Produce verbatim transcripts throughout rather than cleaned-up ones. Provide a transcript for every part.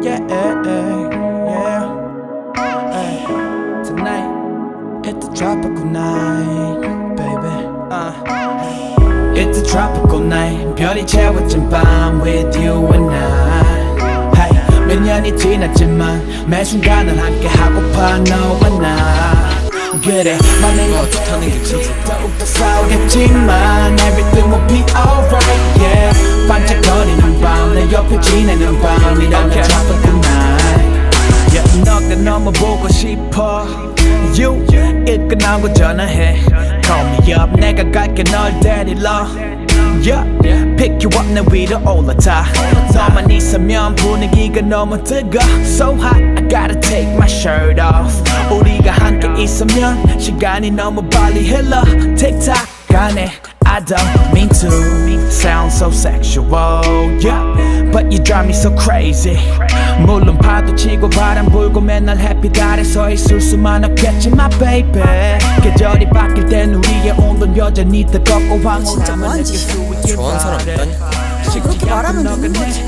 yeah, yeah. Hey, tonight, it's a tropical night, baby. Uh, it's a tropical night. 별이 채워진 밤 with you and I. Hey, 몇 년이 지났지만 매 순간을 함께 하고파 너와 나. 그래, 많은 걸 좋다는 게 진짜 더욱더 싸우겠지만 everything will be alright, yeah. 반짝거리는 밤, 내 옆에 지내는 밤이라면 tropical night. Yeah, 너가 너무 보고 싶어. You, 일 끝나고 전화해. Call me up, 내가 갈게 널 데리러. Yeah, pick you up 내 위로 올라타. 너만 있으면 분위기가 너무 뜨거. So hot, I gotta take my shirt off. 우리가 함께 있으면 시간이 너무 빨리 흘러. Tick-tock 가네. I don't mean to sound so sexual, yeah, but you drive me so crazy. 물론 파도 치고 바람 불고 맨날 햇빛 아래 서 있을 수만 없겠지만 baby, 계절이 바뀔 땐 우리의 온도는 여전히 뜨겁고 황홀함을 느낄 수 있길 좋아하는 사람 있다니까. 그렇게 말하면 되는 거지.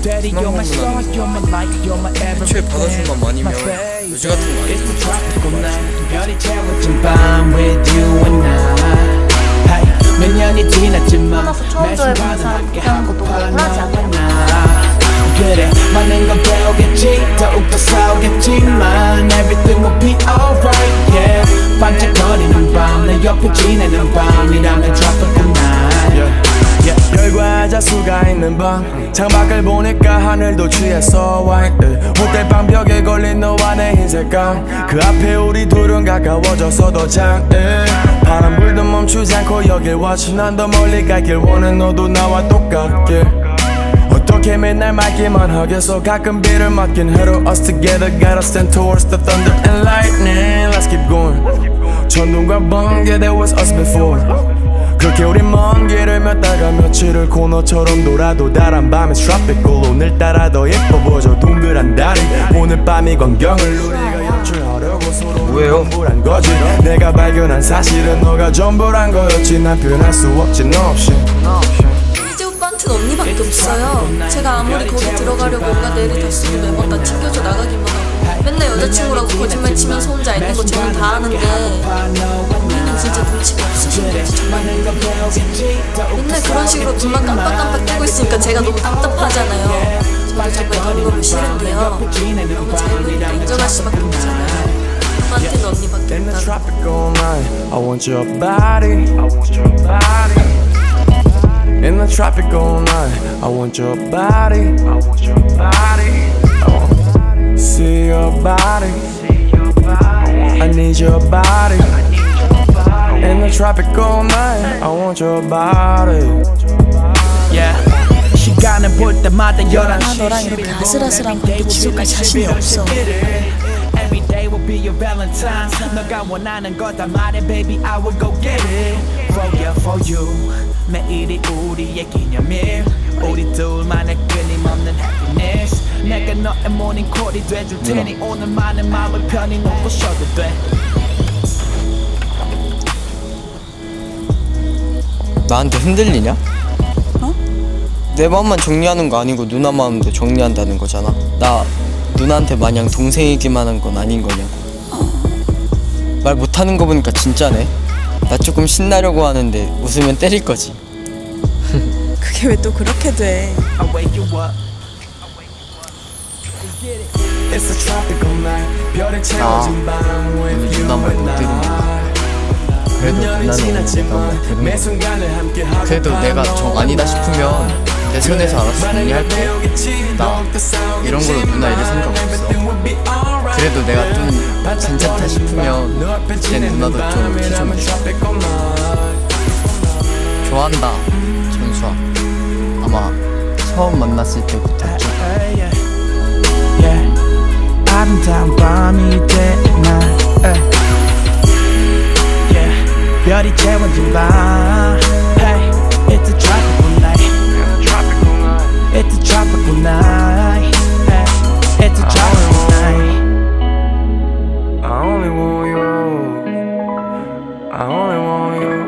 애초에 받아준 만 많이면 요즘 같은 거 아니지. 몇 년이 지났지만 처음 좋아해보는 사람 그냥 것도 흔하지 않냐. 그래, 많은 건 배우겠지. 더욱더 싸우겠지만 everything will be alright, yeah. 반짝거리는 밤, 내 옆에 지내는 밤이라면 tropical night, yeah. 별과 자수가 있는 밤, 창밖을 보니까 하늘도 취했어 white. 호텔 방 벽에 걸린 너와 내 흰색감, 그 앞에 우리 둘은 가까워져서 더 장해. 바람 불던 멈추지 않고 여길 watch. 난 더 멀리 갈길 원해. 너도 나와 똑같게. 어떻게 맨날 맑기만 하겠어. 가끔 비를 맞긴 해도 us together gotta stand towards the thunder and lightning. Let's keep going. 천둥과 번개, there was us before. 그렇게 우린 먼 길을 몇 달과 며칠을 코너처럼 돌아 도달한 밤에 tropical. 오늘따라 더 예뻐 보여 동그란 다리. 오늘 밤이 광경을 우리가 연출하려고 서로 공부한 거지. 내가 발견한 사실은 너가 전부란 거였지. 난 표현할 수 없지 너 없이. 희재 오빠한텐 언니밖에 없어요. 제가 아무리 거기 들어가려고 온갖 애를 다 쓰고 매번 다 튕겨져 나가기만 하고 맨날 여자친구라고 거짓말 치면서 혼자 있는 거 저는 다 아는데 언니는 진짜 눈치가 없으신 건지 정말 맨날 그런 식으로 눈만 깜빡깜빡 뜨고 있으니까 제가 너무 답답하잖아요. 저도 정말 그런 거면 싫은데요. 너무 잘 보이니까 인정할 수밖에 없잖아요. 오빠한테는 언니밖에 없다고. I want your body. I want your body. In the tropical night, I want your body. I want your body. I want see your body. I need your body. In the tropical night, I want your body. Yeah. 시간을 볼 때마다 열한 시 너랑 이렇게 아슬아슬한 관계 지속할 자신이 없어. Every day will be your Valentine. 너가 원하는 거 다 말해, baby. I will go get it for you, for you. 매일이 우리의 기념일. 우리 둘만의 끊임없는 happiness. 내가 너의 morning call이 돼줄 테니 오늘만의 마음을 편히 놓고 쉬어도 돼. 나한테 흔들리냐? 어? 내 마음만 정리하는 거 아니고 누나 마음도 정리한다는 거잖아. 나 누나한테 마냥 동생이기만 한 건 아닌 거냐고. 말 못하는 거 보니까 진짜네. 나 조금 신나려고 하는데 웃으면 때릴 거지. 그게 왜 또 그렇게 돼? 나 오늘 누나 말 못 들으니까 그래도 누나는 오늘 내가 말 들은 거. 그래도 내가 정 아니다 싶으면 내 손에서 알아서 정리할게. 나 이런 걸로 누나 이럴 생각 없어. 그래도 내가 좀 괜찮다 싶으면 내 누나도 좀 티 좀 줘. 좋아한다 전수아. 아마 처음 만났을 때부터 좀 아름다운 밤이 되나 별이 채워진 밤. Hey, it's a tropical night. It's a tropical night. Hey, it's a tropical night. I only want you. I only want you.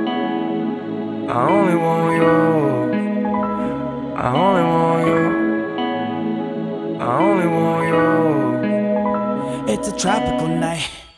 I only want you. I only want you. I only want you. It's a tropical night.